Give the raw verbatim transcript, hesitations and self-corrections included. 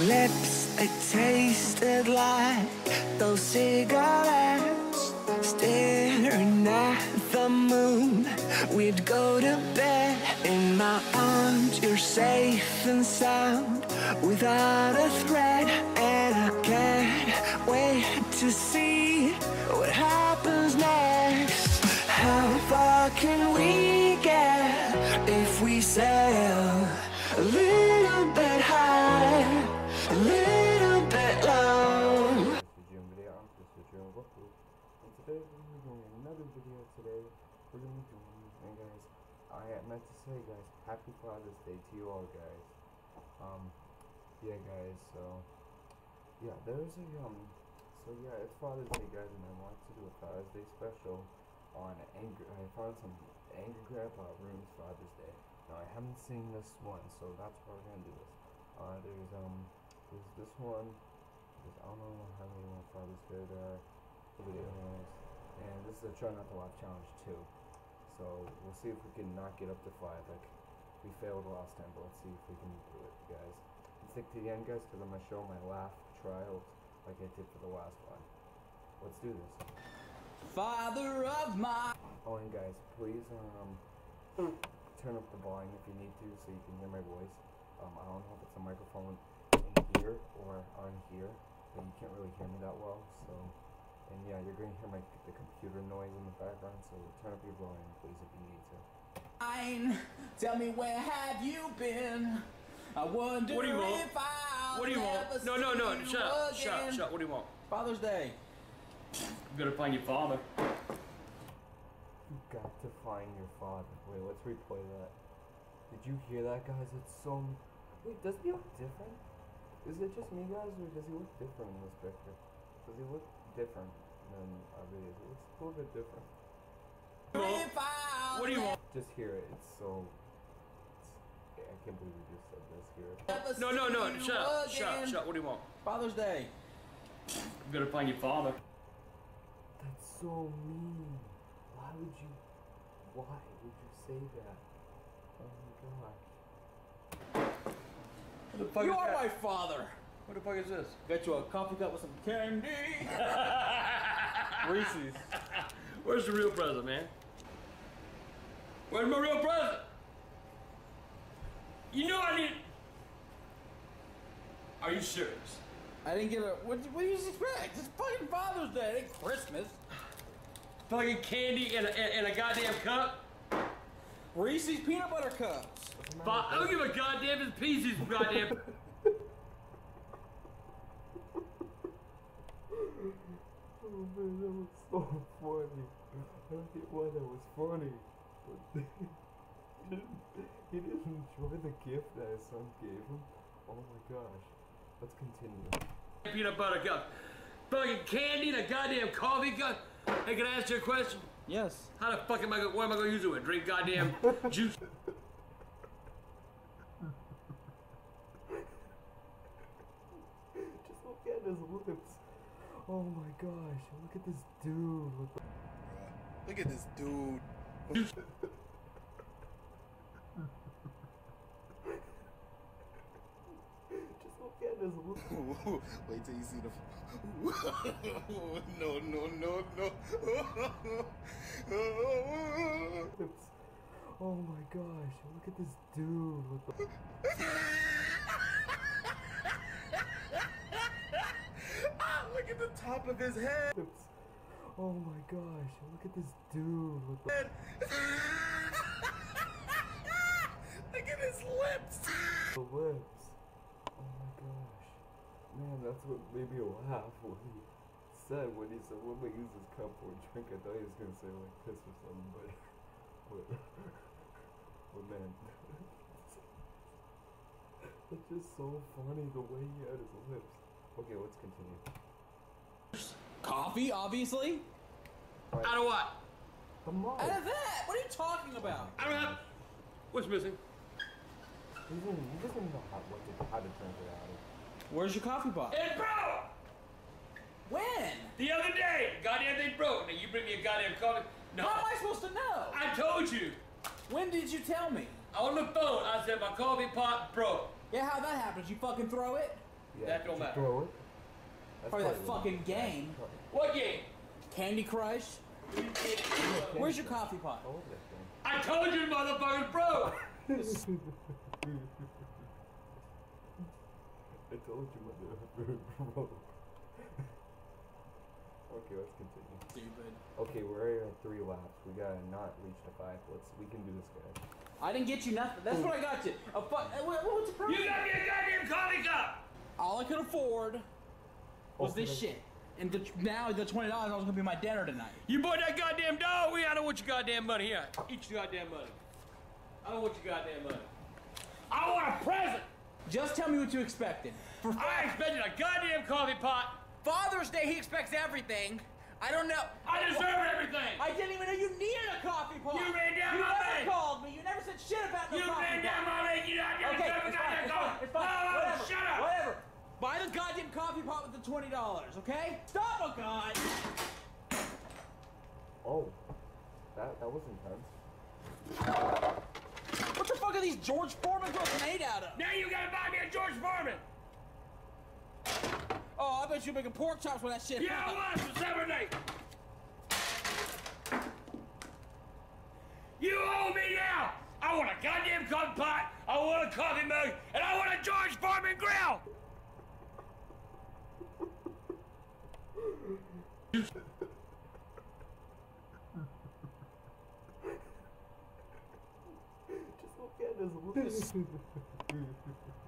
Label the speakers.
Speaker 1: lips, they tasted like those cigarettes. Staring at the moon, we'd go to bed. In my arms, you're safe and sound, without a threat. And I can't wait to see what happens next. How far can we get if we sail a little bit high, a little bit low?
Speaker 2: This is Jim Video. I'm Mister Joe Buckley, and today we're going to be doing another video. Today we're going to be doing, and guys, I meant to say, guys, Happy Father's Day to you all, guys. Um, yeah, guys. So, yeah, there's a um, so yeah, it's Father's Day, guys, and I wanted to do a Father's Day special on Angry. I found some Angry Grandpa Ruins Father's Day. Now I haven't seen this one, so that's why we're gonna do this. Uh, there's um, there's this one. There's, I don't know how many more Father's Day there are. Videos, and this is a try not to laugh challenge too. So we'll see if we can not get up to five. Like we failed last time, but let's see if we can do it, guys. And stick to the end, guys, because I'm gonna show my laugh trials like I did for the last one. Let's do this.
Speaker 3: Father of my.
Speaker 2: Oh, and guys, please um turn up the volume if you need to, so you can hear my voice. Um, I don't know if it's a microphone in here or on here, but you can't really hear me that well. So, and yeah, you're going to hear my the computer noise in the background. So turn up your volume, please, if you need to.
Speaker 3: Fine. Tell me, where have you been? I wonder
Speaker 4: What do you want?
Speaker 3: if I'll
Speaker 4: What do you want?
Speaker 3: never
Speaker 4: No, no, no.
Speaker 3: see
Speaker 4: Shut
Speaker 3: you
Speaker 4: up. Shut up.
Speaker 3: again.
Speaker 4: Shut up. What do you want?
Speaker 3: Father's Day.
Speaker 4: You gotta find your father.
Speaker 2: You got to find your father. Wait, let's replay that. Did you hear that, guys? It's so. Wait, does he look different? Is it just me, guys, or does he look different in this picture? Does he look different than our videos? He looks a little bit different.
Speaker 3: If I'll
Speaker 4: What do you want?
Speaker 2: Just hear it. It's so. It's, I can't believe we just said this. Hear it.
Speaker 3: never
Speaker 4: No, no, no.
Speaker 3: see you
Speaker 4: Shut up. Shut up.
Speaker 3: again.
Speaker 4: Shut up. What do you want?
Speaker 3: Father's Day.
Speaker 4: You gotta find your father.
Speaker 2: That's so mean. Why would you? Why would you say that? Oh my gosh.
Speaker 4: What the fuck
Speaker 3: You
Speaker 4: is
Speaker 3: are
Speaker 4: that?
Speaker 3: my father.
Speaker 4: What the fuck is this?
Speaker 3: Got you a coffee cup with some candy. Reese's.
Speaker 4: Where's the real present, man? Where's my real present? You know I need. Are you serious?
Speaker 3: I didn't get a. What, what do you expect? It's fucking Father's Day. It ain't Christmas.
Speaker 4: Fucking candy in a, in a goddamn cup?
Speaker 3: Reese's peanut butter cups.
Speaker 4: But I don't give a goddamn it's pieces, goddamn.
Speaker 2: Oh man, that was so funny. I don't get why that was funny. But he, didn't, he didn't enjoy the gift that his son gave him. Oh my gosh. Let's continue.
Speaker 4: Peanut butter cup. Fucking candy in a goddamn coffee cup. Hey, can I ask you a question?
Speaker 3: Yes.
Speaker 4: How the fuck am I gonna, what am I gonna use it with? Drink goddamn juice?
Speaker 2: Just look at his lips. Oh my gosh, look at this dude. What the
Speaker 5: Look at this dude.
Speaker 2: Just look at his lips.
Speaker 5: Wait till you see the. no, no, no, no.
Speaker 2: lips. Oh my gosh, look at this dude. What the
Speaker 5: Ah, look at the top of his head.
Speaker 2: lips. Oh my gosh, look at this dude. What the
Speaker 5: Look at his lips.
Speaker 2: the lips. Oh my gosh. Man, that's what made me laugh when he said when he said when we use this cup for a drink. I thought he was gonna say like this or something, but but, but man, it's just so funny the way he had his lips. Okay, let's continue.
Speaker 3: Coffee, obviously.
Speaker 4: Out of what?
Speaker 2: The mug.
Speaker 3: Out of that. What are you talking about?
Speaker 4: I don't have. What's missing?
Speaker 2: He doesn't, he doesn't know how, what to, how to drink it out of.
Speaker 3: Where's your coffee pot?
Speaker 4: It broke!
Speaker 3: When?
Speaker 4: The other day! Goddamn thing broke. Now you bring me a goddamn coffee. No.
Speaker 3: How am I supposed to know?
Speaker 4: I told you.
Speaker 3: When did you tell me?
Speaker 4: On the phone, I said my coffee pot broke.
Speaker 3: Yeah, how that happens? You fucking throw it?
Speaker 2: Yeah,
Speaker 4: That don't
Speaker 2: did you
Speaker 4: matter.
Speaker 2: throw it? That's
Speaker 3: Probably that
Speaker 2: probably what-
Speaker 3: fucking game.
Speaker 4: What game?
Speaker 3: Candy Crush. Where's your coffee pot?
Speaker 2: How old is that thing?
Speaker 4: I told you, motherfuckers, bro.
Speaker 2: I told you, mother. Bro. Okay, let's continue.
Speaker 3: Stupid.
Speaker 2: Okay, we're already at three laps. We gotta not reach the five. Let's. We can do this, guys.
Speaker 3: I didn't get you nothing. That's what I got you. A fu- uh, what, what's the problem?
Speaker 4: You got me a goddamn coffee cup.
Speaker 3: All I could afford was
Speaker 2: Okay.
Speaker 3: this shit. And the, now the twenty dollars was gonna be my dinner tonight.
Speaker 4: You bought that goddamn dog. We I don't want your goddamn money. Here, eat your goddamn money. I don't want your goddamn money. I want a present.
Speaker 3: Just tell me what you expected. For
Speaker 4: I expected a goddamn coffee pot.
Speaker 3: Father's Day, he expects everything. I don't know.
Speaker 4: I deserve everything.
Speaker 3: I didn't even know you needed a coffee pot.
Speaker 4: You ran down
Speaker 3: you
Speaker 4: my
Speaker 3: never
Speaker 4: leg.
Speaker 3: called me. You never said shit about no
Speaker 4: You
Speaker 3: coffee
Speaker 4: ran
Speaker 3: pot.
Speaker 4: down my leg. You goddamn
Speaker 3: Okay,
Speaker 4: deserve a
Speaker 3: it's fine,
Speaker 4: goddamn
Speaker 3: it's
Speaker 4: coffee.
Speaker 3: fine, it's fine.
Speaker 4: No, no,
Speaker 3: Whatever,
Speaker 4: shut up.
Speaker 3: whatever. Buy the goddamn coffee pot with the twenty dollars, okay? Stop, oh God.
Speaker 2: Oh, that that was intense.
Speaker 3: What the fuck are these George Foreman girls made out of?
Speaker 4: Now you gotta buy me a George Foreman.
Speaker 3: Oh, I bet you're making pork chops with that shit.
Speaker 4: Yeah, I was for Saturday. You owe me now. I want a goddamn coffee pot. I want a coffee mug, and I want a George Foreman grill.
Speaker 2: Just look at his look.